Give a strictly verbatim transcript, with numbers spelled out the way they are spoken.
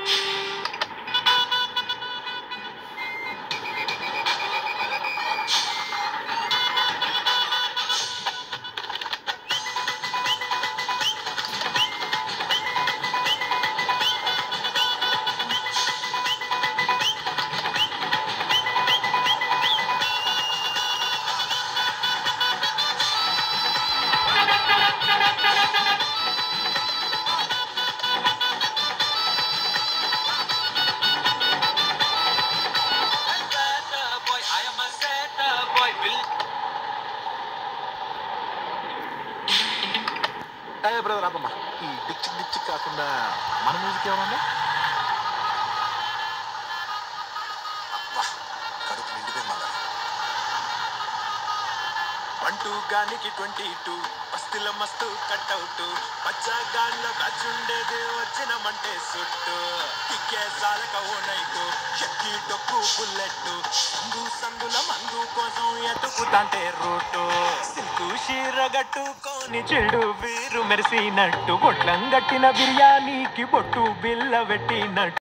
brother అబ్బమ్మా ఈ ditch ditch కాకుండా మన మ్యూజిక్ ఏమన్నా అబ్బా కడుపు నిండిపోయి మళ్ళా అంటూ గానికి ట్వంటీ టూ పస్తుల మస్తు కట్అవుట్ పచ్చగాళ్ళ బ్యాచ్ ఉండేది వచ్చినమంటే సుట్టు టిక్కే సాలక ఓ నైటు ఎక్కి డొక్కు బుల్లెట్ సందు సందుల మందు కోసం ఎతుకుతాంటే రూటు సిల్కు షీరగట్టుకోని చెడు వీరు మెరిసినట్టు బొట్లం గట్టిన బిర్యానీకి బొట్టు బిల్ల పెట్టినట్టు